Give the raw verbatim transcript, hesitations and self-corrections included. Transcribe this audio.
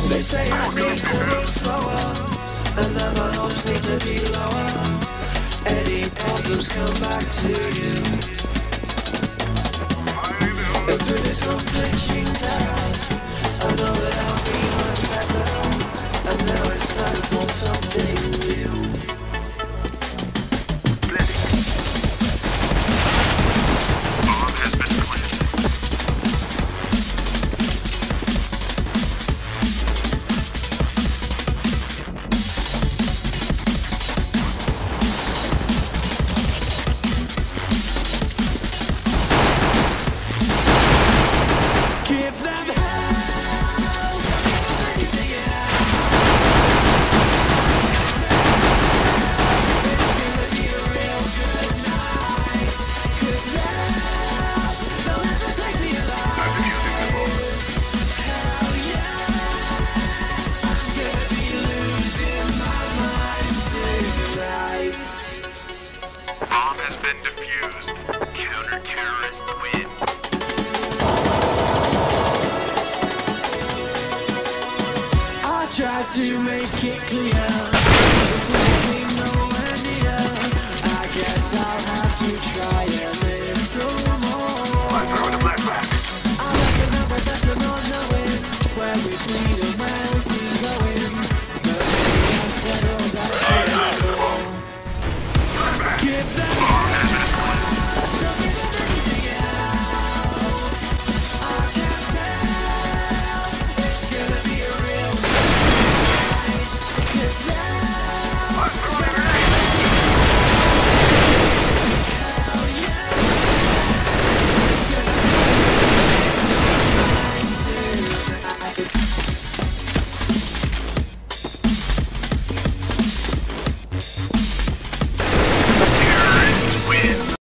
They say I need to move slower, and that my hopes need to be lower. Any problems come back to you. And through this unflinching terror, I know that I'll be much better. And now it's time for something new. To make it clear, this is nowhere near. I guess I'll have to try a little more. I'm throwing a black flag. I reckon I'll be better not knowing where we've been and where we've been going. But maybe I'll settle down for give them don't give them anything else. I can't tell, it's gonna be a real I'm